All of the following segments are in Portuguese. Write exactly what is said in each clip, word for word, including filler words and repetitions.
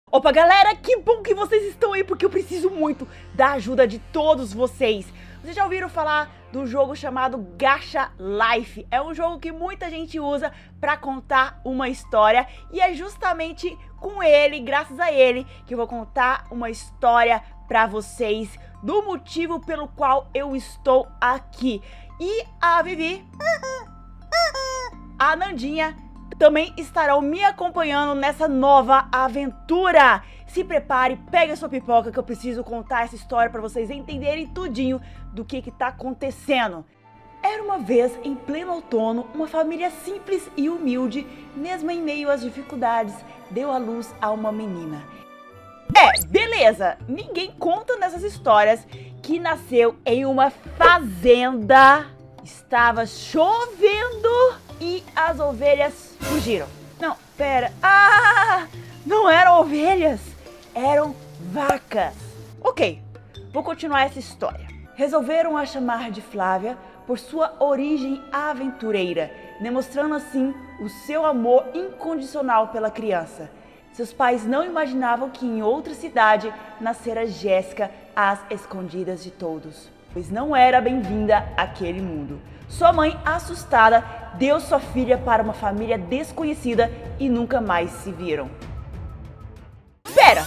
Opa, galera, que bom que vocês estão aí, porque eu preciso muito da ajuda de todos vocês. Vocês já ouviram falar do jogo chamado Gacha Life? É um jogo que muita gente usa para contar uma história, e é justamente com ele, graças a ele, que eu vou contar uma história para vocês, do motivo pelo qual eu estou aqui. E a Vivi, a Nandinha, também estarão me acompanhando nessa nova aventura. Se prepare, pegue a sua pipoca, que eu preciso contar essa história para vocês entenderem tudinho do que que tá acontecendo. Era uma vez, em pleno outono, uma família simples e humilde, mesmo em meio às dificuldades, deu à luz a uma menina. É, beleza, ninguém conta nessas histórias que nasceu em uma fazenda, estava chovendo e as ovelhas fugiram. Não, pera. Ah, não eram ovelhas, eram vacas. Ok, vou continuar essa história. Resolveram a chamar de Flávia por sua origem aventureira, demonstrando assim o seu amor incondicional pela criança. Seus pais não imaginavam que em outra cidade nascera Jéssica às escondidas de todos, pois não era bem-vinda àquele mundo. Sua mãe, assustada, deu sua filha para uma família desconhecida e nunca mais se viram. Pera!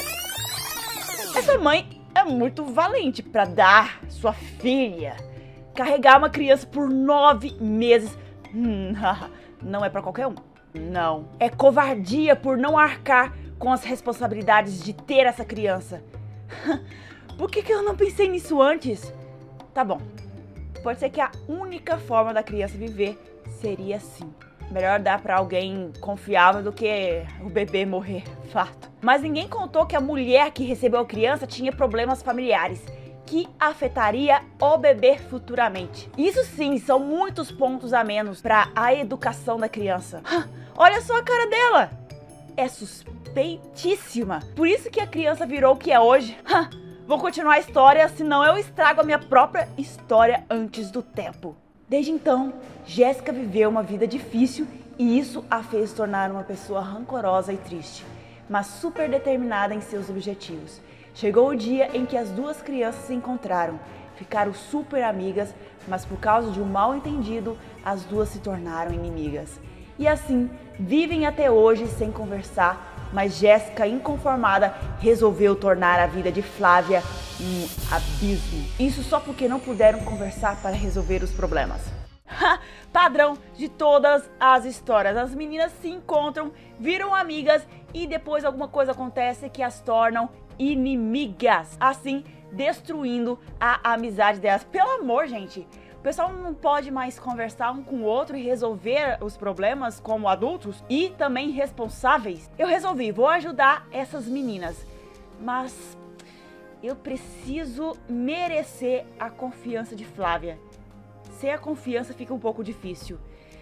Essa mãe é muito valente para dar sua filha. Carregar uma criança por nove meses hum, não é para qualquer um. Não. É covardia por não arcar com as responsabilidades de ter essa criança. Por que que eu não pensei nisso antes? Tá bom. Pode ser que a única forma da criança viver seria assim. Melhor dar pra alguém confiável do que o bebê morrer, fato. Mas ninguém contou que a mulher que recebeu a criança tinha problemas familiares que afetaria o bebê futuramente. Isso sim, são muitos pontos a menos para a educação da criança. Olha só a cara dela! É suspeitíssima. Por isso que a criança virou o que é hoje. Vou continuar a história, senão eu estrago a minha própria história antes do tempo. Desde então, Jéssica viveu uma vida difícil e isso a fez tornar uma pessoa rancorosa e triste, mas super determinada em seus objetivos. Chegou o dia em que as duas crianças se encontraram, ficaram super amigas, mas por causa de um mal-entendido, as duas se tornaram inimigas. E assim, vivem até hoje sem conversar, mas Jéssica, inconformada, resolveu tornar a vida de Flávia um abismo. Isso só porque não puderam conversar para resolver os problemas. Padrão de todas as histórias. As meninas se encontram, viram amigas e depois alguma coisa acontece que as tornam inimigas, assim destruindo a amizade delas. Pelo amor, gente, o pessoal não pode mais conversar um com o outro e resolver os problemas como adultos e também responsáveis? Eu resolvi, vou ajudar essas meninas, mas eu preciso merecer a confiança de Flávia. Sem a confiança fica um pouco difícil.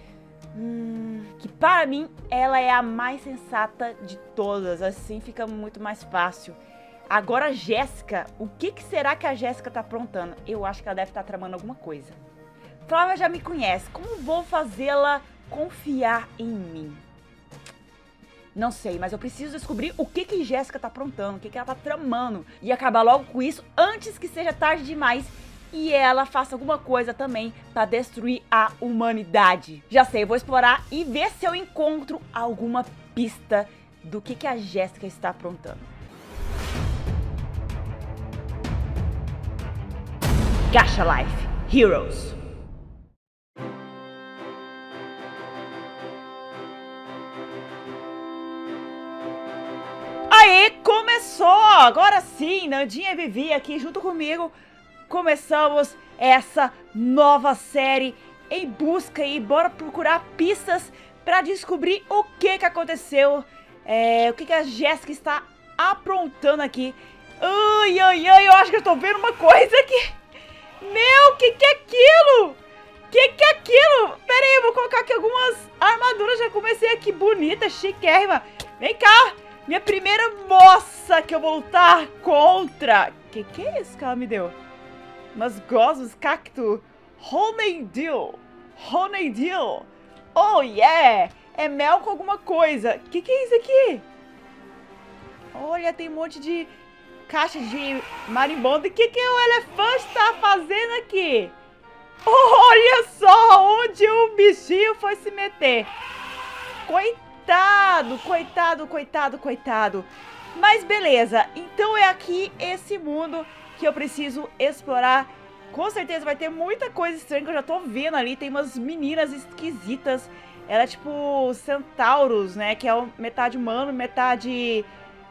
Hum, que para mim ela é a mais sensata de todas, assim fica muito mais fácil. Agora a Jéssica, o que, que será que a Jéssica tá aprontando? Eu acho que ela deve estar tramando alguma coisa. Flávia já me conhece, como vou fazê-la confiar em mim? Não sei, mas eu preciso descobrir o que que Jéssica tá aprontando, o que que ela tá tramando. E acabar logo com isso antes que seja tarde demais e ela faça alguma coisa também para destruir a humanidade. Já sei, eu vou explorar e ver se eu encontro alguma pista do que que a Jéssica está aprontando. Gacha Life Heroes. Aí, começou! Agora sim, Nandinha e Vivi aqui junto comigo. Começamos essa nova série em busca e bora procurar pistas para descobrir o que que aconteceu. É, o que que a Jéssica está aprontando aqui. Ai, ai, ai, eu acho que eu tô vendo uma coisa aqui. Meu, que que é aquilo? Que que é aquilo? Pera aí, eu vou colocar aqui algumas armaduras. Já comecei aqui, bonita, chiquérrima. Vem cá, minha primeira moça que eu vou lutar contra. Que que é isso que ela me deu? Umas gosmas, cacto. Honeydew. Honeydew. Oh, yeah. É mel com alguma coisa. Que que é isso aqui? Olha, tem um monte de caixa de marimbondo. O que, que o elefante tá fazendo aqui? Olha só onde o bichinho foi se meter. Coitado, coitado, coitado, coitado. Mas beleza, então é aqui esse mundo que eu preciso explorar. Com certeza vai ter muita coisa estranha que eu já tô vendo ali. Tem umas meninas esquisitas. Ela é tipo centauros, né? Que é metade humano, metade,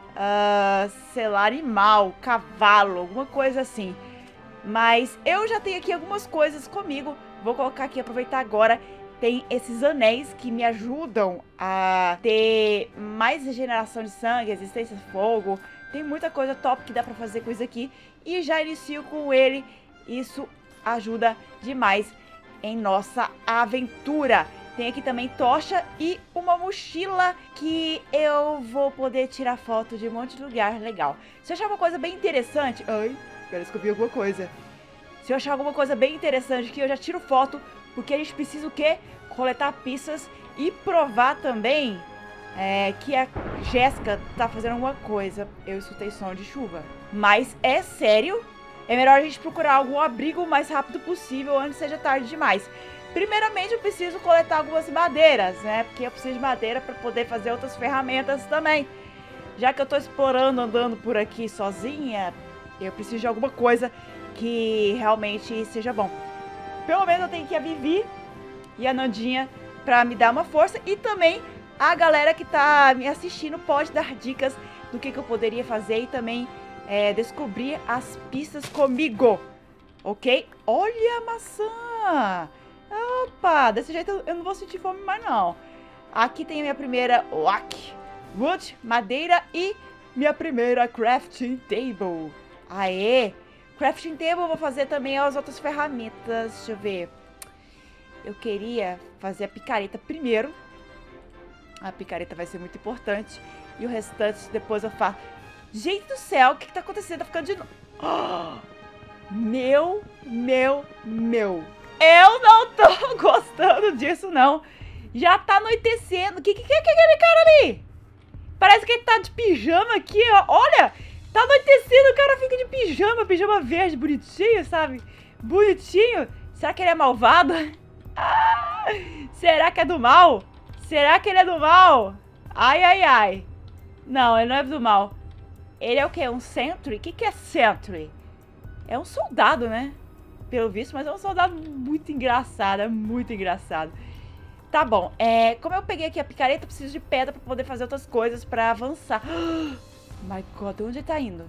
uh, sei lá, animal, cavalo, alguma coisa assim. Mas eu já tenho aqui algumas coisas comigo. Vou colocar aqui, aproveitar agora. Tem esses anéis que me ajudam a ter mais regeneração de sangue, resistência a fogo. Tem muita coisa top que dá pra fazer com isso aqui. E já inicio com ele. Isso ajuda demais em nossa aventura. Tem aqui também tocha e uma mochila que eu vou poder tirar foto de um monte de lugar legal. Se eu achar uma coisa bem interessante... Ai, parece que eu vi alguma coisa. Se eu achar alguma coisa bem interessante aqui, eu já tiro foto. Porque a gente precisa o quê? Coletar pistas e provar também é, que a Jéssica tá fazendo alguma coisa. Eu escutei som de chuva. Mas é sério, é melhor a gente procurar algum abrigo o mais rápido possível antes que seja tarde demais. Primeiramente eu preciso coletar algumas madeiras, né? Porque eu preciso de madeira para poder fazer outras ferramentas também. Já que eu tô explorando, andando por aqui sozinha, eu preciso de alguma coisa que realmente seja bom. Pelo menos eu tenho que a Vivi e a Nandinha pra me dar uma força. E também a galera que tá me assistindo pode dar dicas do que, que eu poderia fazer e também é, descobrir as pistas comigo. Ok? Olha a maçã! Opa! Desse jeito eu não vou sentir fome mais não. Aqui tem a minha primeira Oak Wood, madeira e minha primeira Crafting Table. Aê! Crafting Table eu vou fazer também as outras ferramentas. Deixa eu ver. Eu queria fazer a picareta primeiro. A picareta vai ser muito importante. E o restante depois eu faço. Gente do céu, o que, que tá acontecendo? Tá ficando de novo. Oh, meu, meu, meu. Eu não tô gostando disso, não. Já tá anoitecendo. O que, que, que é aquele cara ali? Parece que ele tá de pijama aqui, ó. Olha! Tá anoitecendo, o cara fica de pijama, pijama verde, bonitinho, sabe? Bonitinho. Será que ele é malvado? Ah, será que é do mal? Será que ele é do mal? Ai, ai, ai. Não, ele não é do mal. Ele é o quê? Um sentry? O que, que é sentry? É um soldado, né? Pelo visto, mas é um soldado muito engraçado, é muito engraçado. Tá bom, é, como eu peguei aqui a picareta, eu preciso de pedra pra poder fazer outras coisas pra avançar. My God, onde ele tá indo?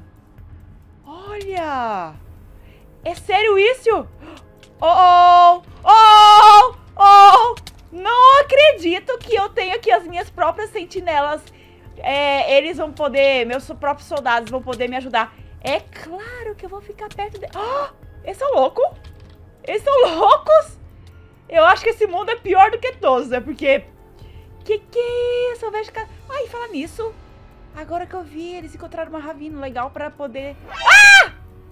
Olha! É sério isso? Oh, oh, oh, oh! Não acredito que eu tenho aqui as minhas próprias sentinelas. É, eles vão poder, meus próprios soldados vão poder me ajudar. É claro que eu vou ficar perto dele. Oh, eles são loucos? Eles são loucos? Eu acho que esse mundo é pior do que todos, né? Porque... Que que é isso? Eu vejo que... Ai, fala nisso. Agora que eu vi, eles encontraram uma ravina legal pra poder... Ah!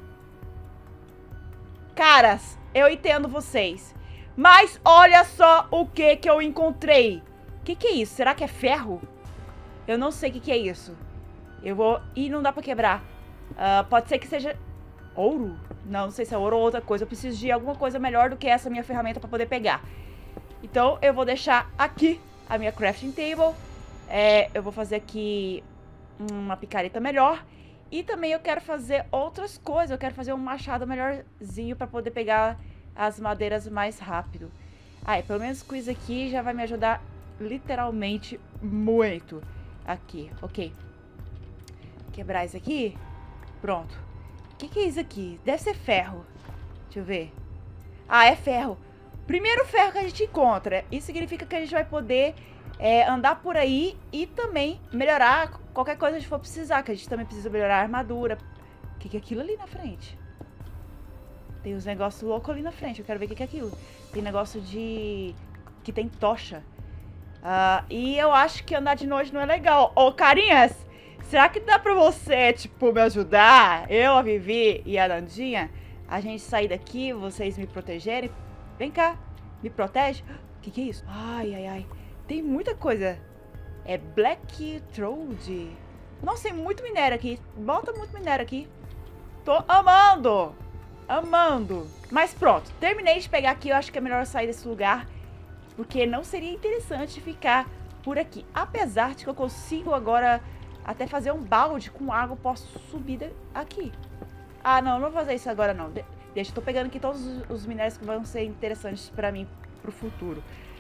Caras, eu entendo vocês. Mas olha só o que que eu encontrei. Que que é isso? Será que é ferro? Eu não sei o que que é isso. Eu vou... Ih, não dá pra quebrar. Uh, pode ser que seja... Ouro? Não, não sei se é ouro ou outra coisa. Eu preciso de alguma coisa melhor do que essa minha ferramenta pra poder pegar. Então, eu vou deixar aqui a minha crafting table. É, eu vou fazer aqui uma picareta melhor. E também eu quero fazer outras coisas. Eu quero fazer um machado melhorzinho pra poder pegar as madeiras mais rápido. Ah, é, pelo menos com isso aqui já vai me ajudar literalmente muito. Aqui, ok. Quebrar isso aqui. Pronto. O que, que é isso aqui? Deve ser ferro. Deixa eu ver. Ah, é ferro. Primeiro ferro que a gente encontra. Isso significa que a gente vai poder é, andar por aí e também melhorar qualquer coisa que a gente for precisar. Que a gente também precisa melhorar a armadura. O que, que é aquilo ali na frente? Tem uns negócios loucos ali na frente. Eu quero ver o que, que é aquilo. Tem negócio de... que tem tocha. Uh, e eu acho que andar de noite não é legal. Ô, carinhas! Será que dá pra você, tipo, me ajudar? Eu, a Vivi e a Nandinha, a gente sair daqui, vocês me protegerem? Vem cá, me protege? O que, que é isso? Ai, ai, ai. Tem muita coisa. É Black Troll. Nossa, tem muito minério aqui. Bota muito minério aqui. Tô amando. Amando. Mas pronto, terminei de pegar aqui. Eu acho que é melhor eu sair desse lugar, porque não seria interessante ficar por aqui. Apesar de que eu consigo agora até fazer um balde com água. Eu posso subir aqui. Ah, não, não vou fazer isso agora não. De deixa, eu tô pegando aqui todos os, os minérios que vão ser interessantes pra mim pro futuro.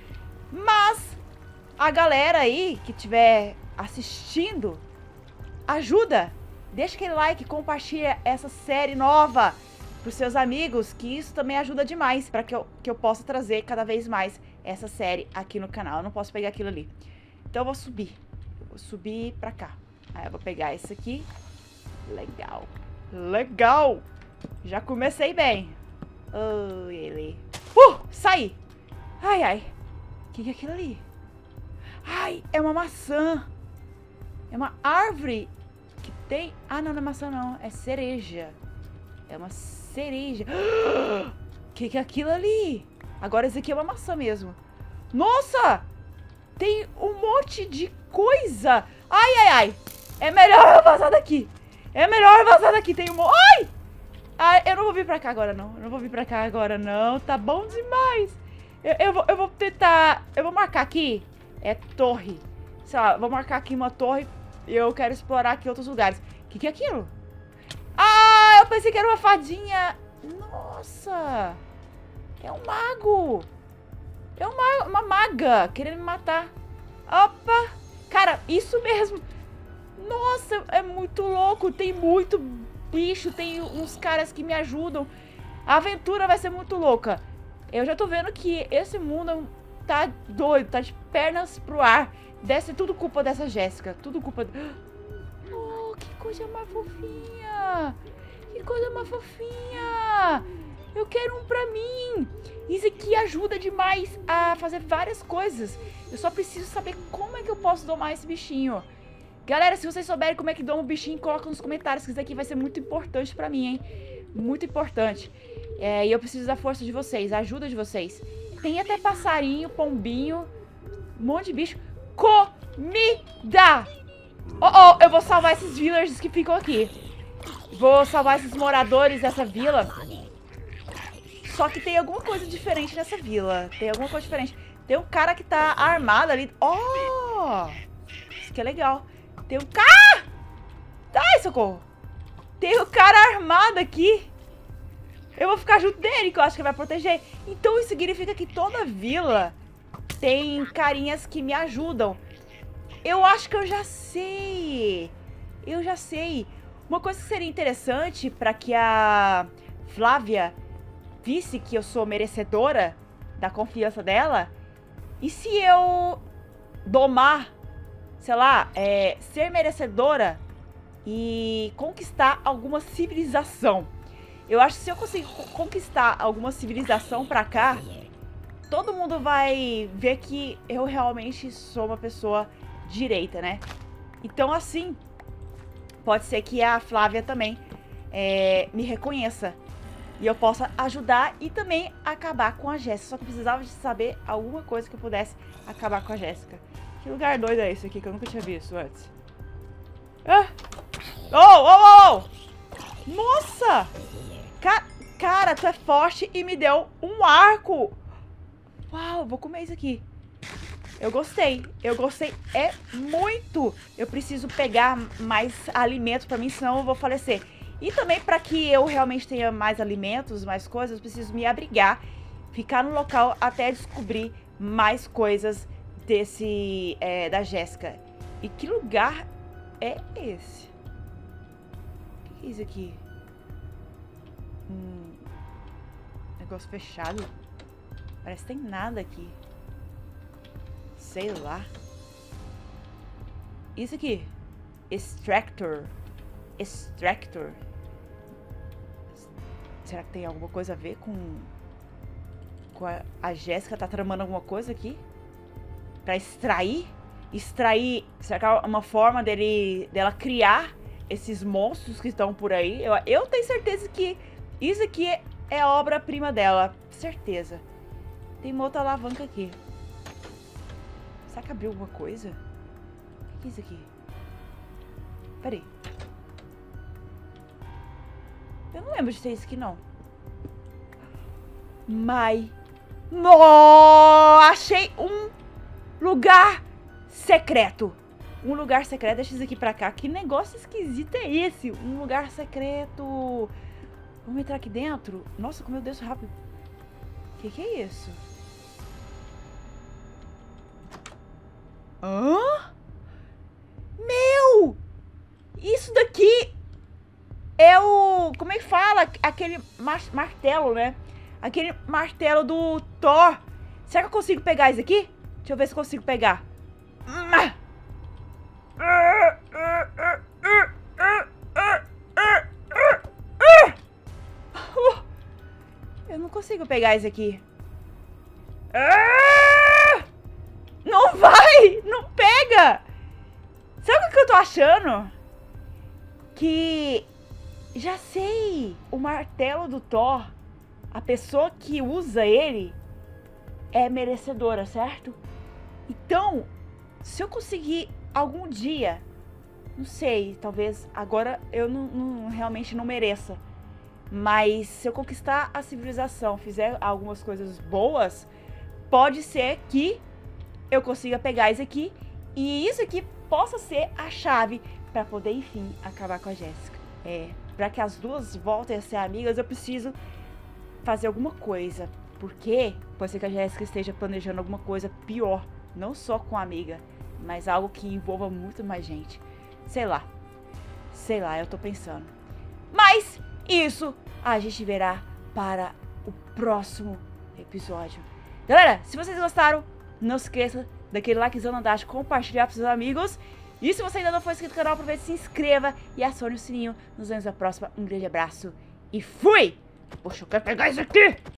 Mas a galera aí que estiver assistindo, ajuda. Deixa aquele like, compartilha essa série nova pros seus amigos, que isso também ajuda demais para que eu, que eu possa trazer cada vez mais essa série aqui no canal. Eu não posso pegar aquilo ali. Então eu vou subir. Eu vou subir pra cá. Aí eu vou pegar esse aqui. Legal. Legal. Já comecei bem. Oh, ele. Uh, saí. Ai, ai. O que, que é aquilo ali? Ai, é uma maçã. É uma árvore que tem... Ah, não, não é maçã não. É cereja. É uma cereja. O que, que é aquilo ali? Agora esse aqui é uma maçã mesmo. Nossa! Tem um monte de coisa. Ai, ai, ai. É melhor eu vazar daqui. É melhor eu vazar daqui. Tem um monte... Ai! Ai, eu não vou vir pra cá agora, não. Eu não vou vir pra cá agora, não. Tá bom demais. Eu, eu, vou, eu vou tentar... Eu vou marcar aqui. É torre. Sei lá, vou marcar aqui uma torre. E eu quero explorar aqui outros lugares. O que, que é aquilo? Ah, eu pensei que era uma fadinha. Nossa. É um mago. É uma, uma maga querendo me matar. Opa. Cara, isso mesmo. Nossa, é muito louco. Tem muito bicho. Tem uns caras que me ajudam. A aventura vai ser muito louca. Eu já tô vendo que esse mundo tá doido. Tá de pernas pro ar. Deve ser tudo culpa dessa Jéssica. Tudo culpa... Oh, que coisa mais fofinha. Que coisa mais fofinha. Eu quero um pra mim. Isso aqui ajuda demais a fazer várias coisas. Eu só preciso saber como é que eu posso domar esse bichinho. Galera, se vocês souberem como é que doma o bichinho, coloca nos comentários, que isso aqui vai ser muito importante pra mim, hein? Muito importante. É, e eu preciso da força de vocês, a ajuda de vocês. Tem até passarinho, pombinho, um monte de bicho. Comida! Oh, oh, eu vou salvar esses villagers que ficam aqui. Vou salvar esses moradores dessa vila. Só que tem alguma coisa diferente nessa vila. Tem alguma coisa diferente. Tem um cara que tá armado ali. Oh! Isso que é legal. Tem um cara... Ai, socorro. Tem um cara armado aqui. Eu vou ficar junto dele, que eu acho que vai proteger. Então isso significa que toda vila tem carinhas que me ajudam. Eu acho que eu já sei. Eu já sei. Uma coisa que seria interessante para que a Flávia visse que eu sou merecedora da confiança dela. E se eu domar, sei lá, é, ser merecedora e conquistar alguma civilização? Eu acho que se eu conseguir conquistar alguma civilização pra cá, todo mundo vai ver que eu realmente sou uma pessoa direita, né? Então, assim, pode ser que a Flávia também é, me reconheça e eu possa ajudar e também acabar com a Jéssica. Só que eu precisava de saber alguma coisa que eu pudesse acabar com a Jéssica. Que lugar doido é esse aqui que eu nunca tinha visto antes? Ah! Oh, oh, oh! Nossa! Ca cara, tu é forte e me deu um arco. Uau, vou comer isso aqui. Eu gostei, eu gostei, é muito. Eu preciso pegar mais alimentos pra mim, senão eu vou falecer. E também pra que eu realmente tenha mais alimentos, mais coisas, eu preciso me abrigar, ficar no local até descobrir mais coisas desse, é, da Jéssica. E que lugar é esse? O que é isso aqui? Hum, negócio fechado. Parece que tem nada aqui. Sei lá. Isso aqui. Extractor. Extractor. Será que tem alguma coisa a ver com... Com a, a Jéssica tá tramando alguma coisa aqui? Pra extrair? Extrair... Será que é uma forma dele, dela criar esses monstros que estão por aí? Eu, eu tenho certeza que isso aqui é, é a obra-prima dela. Certeza. Tem uma outra alavanca aqui. Será que abriu alguma coisa? O que é isso aqui? Peraí. Eu não lembro de ter isso aqui, não. Mas... No! Achei um lugar secreto. Um lugar secreto. Deixa isso aqui pra cá. Que negócio esquisito é esse? Um lugar secreto. Vamos entrar aqui dentro? Nossa, como eu desço rápido. Que que é isso? Hã? Meu! Isso daqui é o... Como é que fala? Aquele mar martelo, né? Aquele martelo do Thor. Será que eu consigo pegar isso aqui? Deixa eu ver se eu consigo pegar. Eu não consigo pegar isso aqui. Não vai! Não pega! Sabe o que eu tô achando? Que... Já sei! O martelo do Thor, a pessoa que usa ele é merecedora, certo? Então, se eu conseguir algum dia, não sei, talvez agora eu não, não, realmente não mereça, mas se eu conquistar a civilização, fizer algumas coisas boas, pode ser que eu consiga pegar isso aqui e isso aqui possa ser a chave para poder, enfim, acabar com a Jéssica. É, para que as duas voltem a ser amigas, eu preciso fazer alguma coisa, porque pode ser que a Jéssica esteja planejando alguma coisa pior, não só com a amiga, mas algo que envolva muito mais gente. Sei lá, sei lá, eu tô pensando. Mas isso a gente verá para o próximo episódio. Galera, se vocês gostaram, não se esqueça daquele likezão na dash, compartilhar para seus amigos. E se você ainda não for inscrito no canal, aproveite, se inscreva e acione o sininho. Nos vemos na próxima. Um grande abraço e fui! Poxa, eu quero pegar isso aqui!